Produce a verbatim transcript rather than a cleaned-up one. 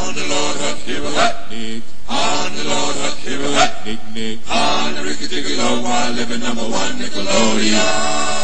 On the Lord Hook, give a wet Nick. On the Lord Hook, give a wet Nick Nick. On the Ricky Tickle while living number one Nickelodeon.